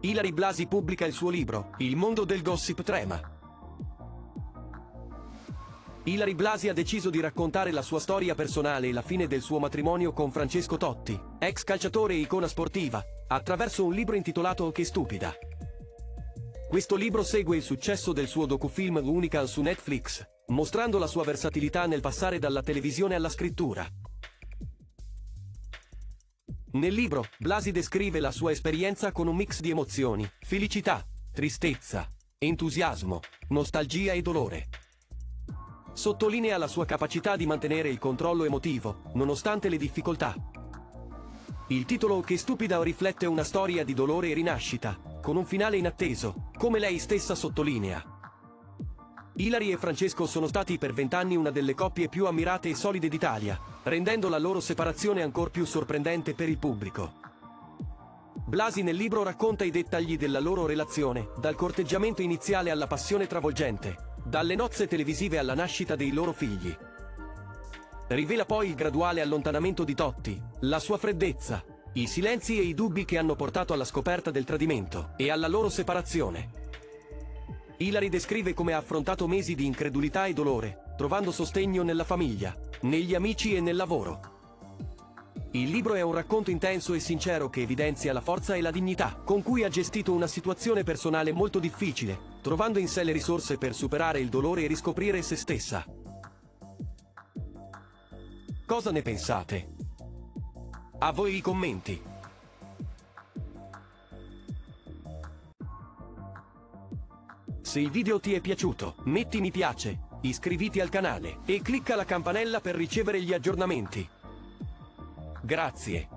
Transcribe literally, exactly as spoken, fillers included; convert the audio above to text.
Ilary Blasi pubblica il suo libro, Il mondo del gossip trema. Ilary Blasi ha deciso di raccontare la sua storia personale e la fine del suo matrimonio con Francesco Totti, ex calciatore e icona sportiva, attraverso un libro intitolato Che stupida. Questo libro segue il successo del suo docufilm L'Unica su Netflix, mostrando la sua versatilità nel passare dalla televisione alla scrittura. Nel libro, Blasi descrive la sua esperienza con un mix di emozioni, felicità, tristezza, entusiasmo, nostalgia e dolore. Sottolinea la sua capacità di mantenere il controllo emotivo, nonostante le difficoltà. Il titolo Che stupida riflette una storia di dolore e rinascita, con un finale inatteso, come lei stessa sottolinea. Ilary e Francesco sono stati per vent'anni una delle coppie più ammirate e solide d'Italia, rendendo la loro separazione ancor più sorprendente per il pubblico. Blasi nel libro racconta i dettagli della loro relazione, dal corteggiamento iniziale alla passione travolgente, dalle nozze televisive alla nascita dei loro figli. Rivela poi il graduale allontanamento di Totti, la sua freddezza, i silenzi e i dubbi che hanno portato alla scoperta del tradimento e alla loro separazione. Ilary descrive come ha affrontato mesi di incredulità e dolore, trovando sostegno nella famiglia, negli amici e nel lavoro. Il libro è un racconto intenso e sincero che evidenzia la forza e la dignità con cui ha gestito una situazione personale molto difficile, trovando in sé le risorse per superare il dolore e riscoprire se stessa. Cosa ne pensate? A voi i commenti. Se il video ti è piaciuto, metti mi piace, iscriviti al canale e clicca la campanella per ricevere gli aggiornamenti. Grazie.